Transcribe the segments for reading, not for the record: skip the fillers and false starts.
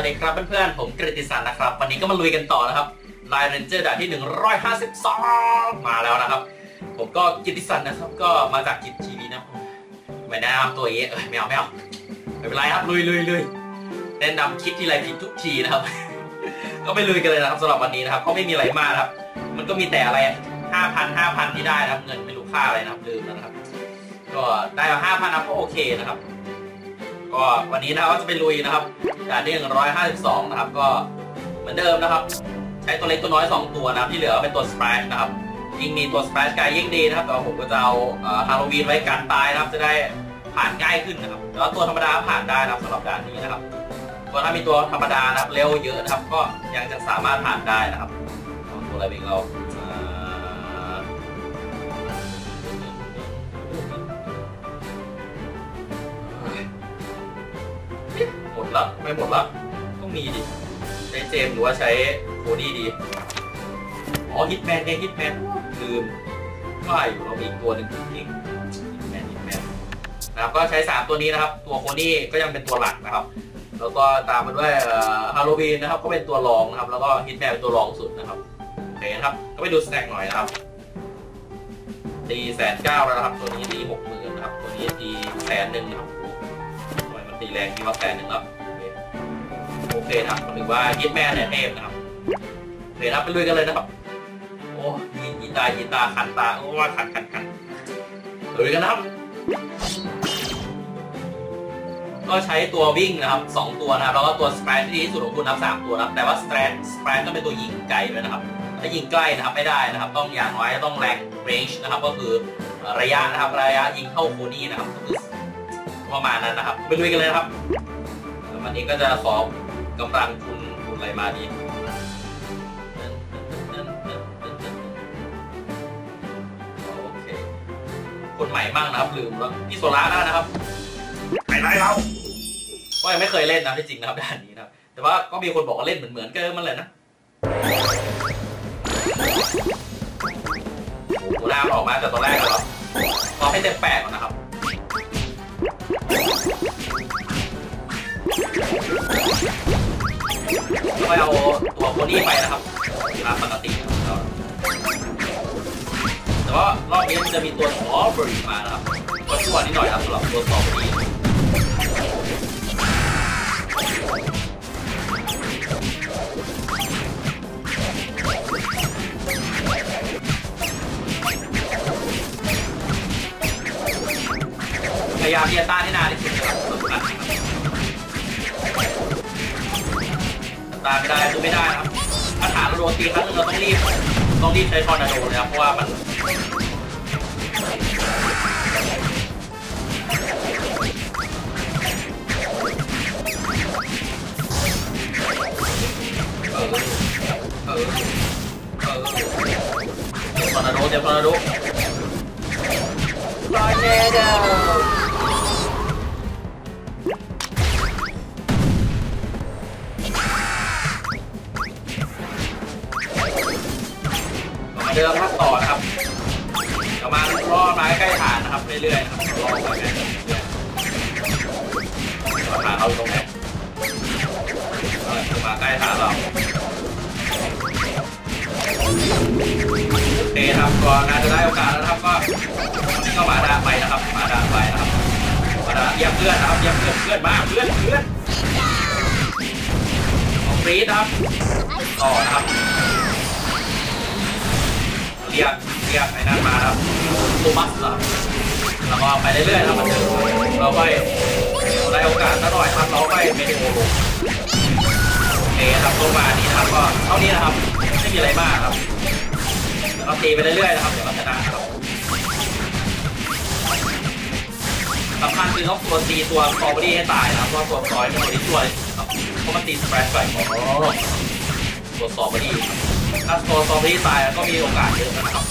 วัสดีครับเพื่อนๆผมกฤติสันนะครับวันนี้ก็มาลุยกันต่อนะครับไลน์เรนเจอร์ด่านที่152มาแล้วนะครับผมก็กฤติสันนะครับก็มาจากกิจทีวีนะไม่แนะนำตัวเองไม่เอาไม่เป็นไรครับลุยแนะนำคลิปที่ไรผิดทุกทีนะครับก็ไปลุยกันเลยนะครับสำหรับวันนี้นะครับก็ไม่มีอะไรมากครับมันก็มีแต่อะไร5,000ที่ได้นะครับเงินไม่รู้ค่าอะไรนะครับลืมนะครับก็ได้มา5,000นะก็โอเคนะครับก็วันนี้นะครับก็จะไปลุยนะครับด่านที่152นะครับก็เหมือนเดิมนะครับใช้ตัวเล็กตัวน้อย2ตัวนะครับที่เหลือเป็นตัวสไปร์นะครับยิ่งมีตัวสไปร์กายยิ่งดีนะครับแต่ผมก็จะเอาฮาโลวีนไว้กันตายนะครับจะได้ผ่านง่ายขึ้นนะครับแล้วตัวธรรมดาผ่านได้นะครับสำหรับด่านนี้นะครับก็ถ้ามีตัวธรรมดานะครับเร็วเยอะนะครับก็ยังจะสามารถผ่านได้นะครับตัวอะไรเองเราหมดแล้วไม่หมดแล้วต้องมีดิใช้เจมหรือว่าใช้โคดี้ดีอ๋อฮิตแมนเนี่ยฮิตแมนลืมว่าอยู่เรามีอีกตัวหนึ่งฮิตแมนนะครับก็ใช้3ตัวนี้นะครับตัวโคดี้ก็ยังเป็นตัวหลักนะครับแล้วก็ตามมาด้วยฮาโลวีนนะครับก็เป็นตัวรองนะครับแล้วก็ฮิตแมนเป็นตัวรองสุดนะครับโอเคนะครับก็ไปดูสแต็กหน่อยนะครับตี190,000แล้วนะครับตัวนี้ตี60,000นะครับตัวนี้ตี100,000นะครับทำไมมันตีแรงที่ว่า100,000แล้วโอเคนะครับถือว่าฮิตแมนเนี่ยเทพนะครับโอเคครับไปลุยกันเลยนะครับโอ้ยีตาคันตาโอ้ว่าคันลุยกันนะครับก็ใช้ตัววิ่งนะครับ2ตัวนะครับแล้วก็ตัวสเปรดที่ดีที่สุดของคุณนับ3ตัวนะครับแต่ว่าสเปรดต้องเป็นตัวยิงไกลด้วยนะครับถ้ายิงใกล้นะครับไม่ได้นะครับต้องอย่างน้อยต้องแรงเรนจ์นะครับก็คือระยะนะครับระยะยิงเข้าโคนี่นะครับก็คือประมาณนั้นนะครับไปลุยกันเลยนะครับวันนี้ก็จะขอกำลังทุนอะไรมาดีโอเคคนใหม่มั่งนะครับลืมแล้วพี่โซล่าแล้วนะครับไม่ไรเราก็ยังไม่เคยเล่นนะที่จริงนะครับด่านนี้นะครับแต่ว่าก็มีคนบอกว่าเล่นเหมือนกันมันเลยนะหัวหน้าออกมาแต่ตอนแรกเหรอตอนให้เต็ม8ก่อนนะครับก็ไปเอาตัวโคนี่ไปนะครับตามปกตินะครับแต่ว่ารอบนี้จะมีตัวสตรอเบอรี่มานะครับก็ชั่วนิดหน่อยครับสำหรับตัวสตรอเบอรี่พยายามที่จะต้านให้นานที่สุดนะครับตามไม่ได้คือไม่ได้ครับถ้าฐานเราโดนตีครั้งนึงเราต้องรีบใช้ทอร์นาโดเลยครับเพราะว่ามันทอร์นาโดเดี๋ยวทอร์นาโดลอยเนเดอร์เดิมครับต่อนะครับประมาณรอไม้ใกล้ฐานนะครับเรื่อยๆนะครับรอไปเรื่อยๆฐานเราอยู่ตรงไหนมาใกล้ฐานเราโอเคครับก็น่าจะได้โอกาสแล้วนะครับก็มาด่าไปนะครับมาด่าเยี่ยมเพื่อนนะครับเยี่ยมเพื่อนมากเพื่อนของฟรีดนะครับต่อนะครับเรียกไอ้นั่นมาครับโทมัสครับแล้วก็ไปเรื่อยๆครับมันเราไปได้โอกาสสักหน่อยครับเราไปไม่ได้โโอเคครับตัวมานี้นะครับก็เท่านี้นะครับไม่มีอะไรมากครับเราตีไปเรื่อยๆนะครับเดี๋ยวเราชนะครับสำคัญคือต้องตัวตีตัวสตรอเบอรี่ให้ตายนะครับเพราะตัวซอยมันตัวช่วยครับเพราะมันตีสเปรดใส่ตัวสตรอเบอรี่ถ้าตัวซอมบี้ตายก็มีโอกาสเยอะนะครับ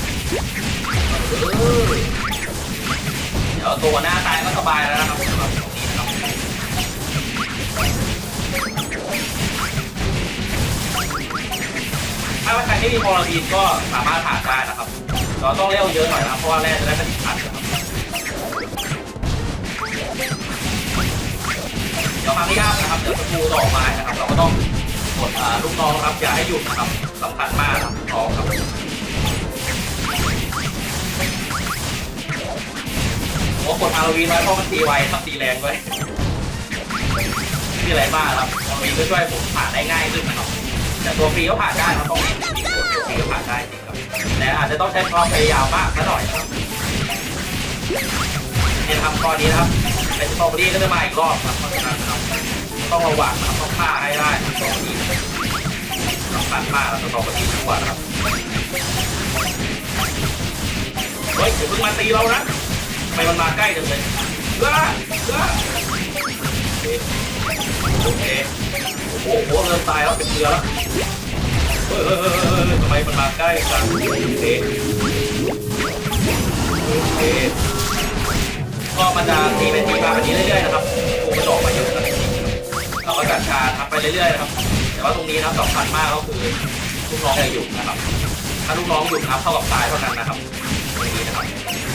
เดี๋ยวตัวหน้าตายก็สบายแล้วนะครับสำหรับตรงนี้นะครับถ้าใครไม่มีพอลลีนก็สามารถผ่านได้นะครับเราต้องเลี้ยวเยอะหน่อยนะเพราะว่าแรกจะได้ผลิตภัณฑ์นะครับเดี๋ยวครั้งที่9นะครับเดี๋ยวกูต่อมานะครับเราก็ต้องกดลูกน้องครับอย่าให้หยุดนะครับสำคัญมากครับน้องครับผมกดฮาโลวีนไว้เพราะมันตีไวครับตีแรงด้วยนี่อะไรมากครับฮาโลวีนก็ช่วยผมผ่านได้ง่ายขึ้นนะครับแต่ตัวฟรีก็ผ่านได้ครับต้องมีตัวฟรีก็ผ่านได้จริงครับแต่อาจจะต้องใช้ความพยายามมากสักหน่อยครับนี่นะครับข้อนี้นะครับเป็นสตรอเบอรี่ก็จะมาอีกรอบครับเพราะฉะนั้นครับต้องระวังนะครับต้องฆ่าให้ได้สตรอเบอรี่สำคัญมากแล้วสตรอเบอรี่ทั่วนะครับเฮ้ยอย่าเพิ่งมาตีเรานะทำไมมันมาใกล้จังเลยโอเคโอ้โหเริ่มตายแล้วเป็นเกลือแล้วทำไมมันมาใกล้กันโอเคก็มันจะตีเป็นทีมาแบบนี้เรื่อยๆนะครับกูมันออกมาเยอะนะเราก็จัดการทำไปเรื่อยๆนะครับแต่ว่าตรงนี้นะครับสำคัญมากก็คือลูกน้องจะอยู่นะครับถ้าลูกน้องอยู่นะครับเท่ากับตายเท่านั้นนะครับตรงนี้นะครับ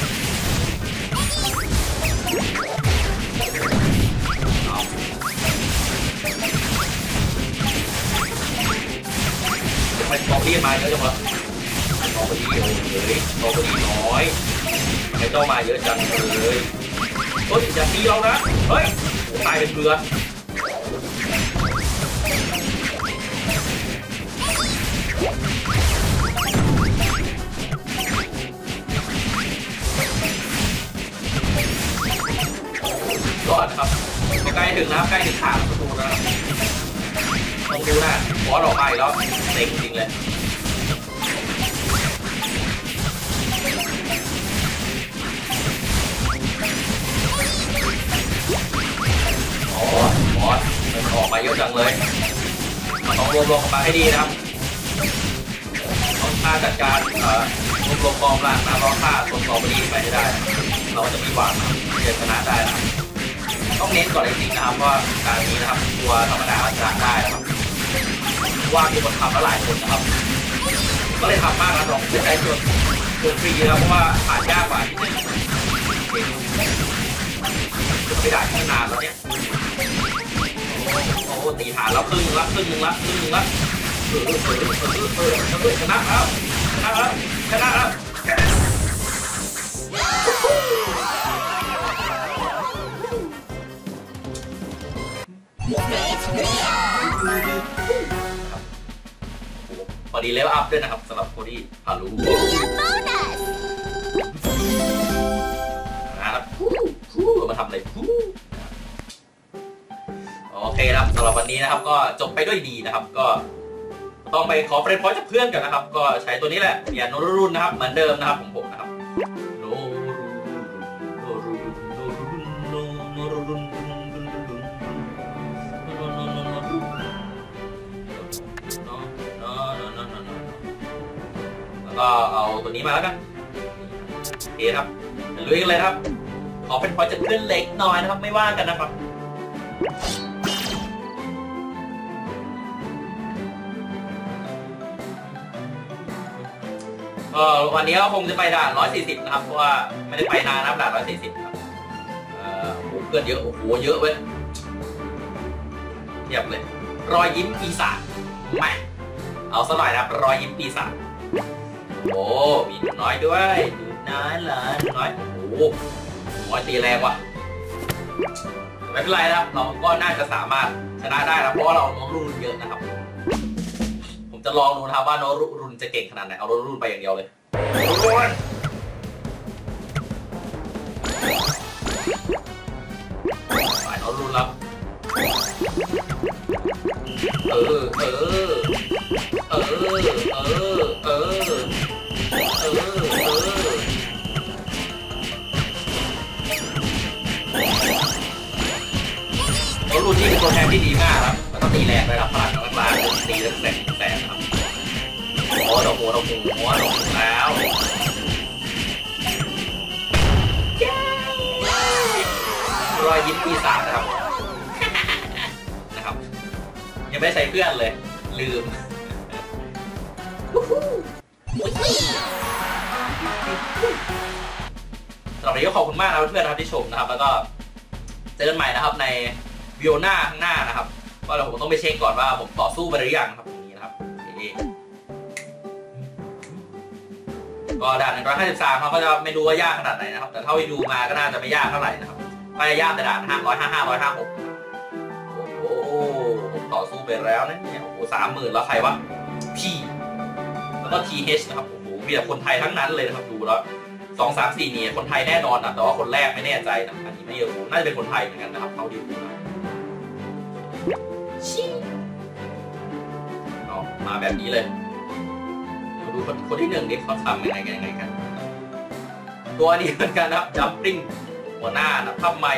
มันตอกเรียนมาเยอะจังวะตอกไปดีเลยตอกไปดีน้อยไม่ต้องมาเยอะจังเลยเฮ้ยอย่าตีเรานะเฮ้ยตายเป็นเกลือก่อนครับใกล้ถึงแล้วใกล้ถึงขาประตูแล้วต้องดูนะบอสออกมาแล้วเต็งจริงเลยบอสมันออกมาเยอะจังเลยมันต้องรวมกันมาให้ดีนะครับต้องฆ่าจัดการรวมกองล่างนะเราฆ่าตัวสตรอเบอรี่ไปให้ได้เราจะมีหวังชนะได้นะต้องเน้นก่อนจริงๆนะครับว่าการนี้นะครับตัวธรรมดาชนะได้นะครับว่ามีคนทำแล้วหลายคนนะครับก็เลยทำมากนะลองจะได้ส่วนฟรีนะครับเพราะว่าผ่านยากกว่าที่นึงไม่ได้ที่นานแล้วเนี่ยโอ้ตีฐานแล้วครึ่งละชนะแล้วพอดีเลเวลอัพด้วยนะครับสำหรับโคดี้ฮารุนะครับมาทำอะไรโอเคครับสำหรับวันนี้นะครับก็จบไปด้วยดีนะครับก็ต้องไปขอเฟรนด์พอยต์จากเพื่อนกันนะครับก็ใช้ตัวนี้แหละเปลี่ยนโนรุ่นนะครับเหมือนเดิมนะครับของผมนะครับโนรุ่นก็เอาตัวนี้มาแล้วกันโอเคครับลุยกันเลยครับขอเป็นพอยจากเพื่อนเล็กน้อยนะครับไม่ว่ากันนะครับวันนี้เราคงจะไปด่าน140นะครับเพราะว่าไม่ได้ไปนานนะด่าน140ครับเพื่อนเยอะโอ้โหเยอะเว้ยเทียบเลยรอยยิ้มปีศาจมาเอาซะหน่อยนะครับรอยยิ้มปีศาจโอ้มีหนูน้อยด้วยหนูน้อยเหรอหนูน้อยโอ้น้อยตีแรงว่ะไม่เป็นไรนะครับเราก็น่าจะสามารถชนะได้นะเพราะว่าเราโน้ตรุ่นเยอะนะครับผมจะลองดูนะครับว่าโน้ตรุ่นจะเก่งขนาดไหนเอาโน้ตรุ่นไปอย่างเดียวเลยฝ่ายโน้ตรุ่นแล้วรุ่นนี้เป็นตัวแทนที่ดีมากครับแล้วก็ตีแรงเลยครับพลังกลางตีแล้วแสงครับโอ้ดอกหัวแล้วรอยยิ้มปีศาจนะครับยังไม่ใช้เพื่อนเลยลืมสำหรับวันนี้ก็ขอบคุณมากนะเพื่อนๆที่ชมนะครับแล้วก็เจอกันใหม่นะครับในวิดีโอหน้าข้างหน้านะครับก็เดี๋ยวผมต้องไปเช็คก่อนว่าผมต่อสู้ไปหรือยังครับอย่างนี้นะครับก็ด่าน153เขาก็จะไม่รู้ว่ายากขนาดไหนนะครับแต่เท่าที่ดูมาก็น่าจะไม่ยากเท่าไหร่นะครับไม่ยากแต่ด่าน155 156โอ้โหผมต่อสู้ไปแล้วนะเนี่ยโอ้โห30,000แล้วใครวะพี่แล้วก็ TH นะครับโอ้โหมีแต่คนไทยทั้งนั้นเลยนะครับดูแล้ว2 3 4นี่คนไทยแน่นอนนะแต่ว่าคนแรกไม่แน่ใจนะอันนี้ไม่รู้น่าจะเป็นคนไทยเหมือนกันนะครับเขาดีดูนะเอามาแบบนี้เลยมาดูคนที่1ดิเขาทำยังไงกันตัวนี้เหมือนกันนะครับจัมปิ้งหัวหน้านะทำไม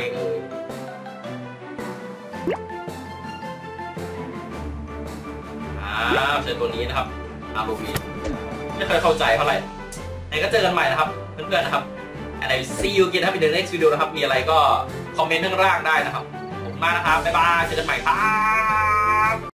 เชิญตัวนี้นะครับอารูบีไม่เคยเข้าใจเท่าไหร่ไหนก็เจอกันใหม่นะครับเพื่อนๆนะครับand I see you again ครับin the next video นะครับมีอะไรก็คอมเมนต์ข้างล่างได้นะครับผมมากนะครับบ๊ายบายเจอกันใหม่ครับ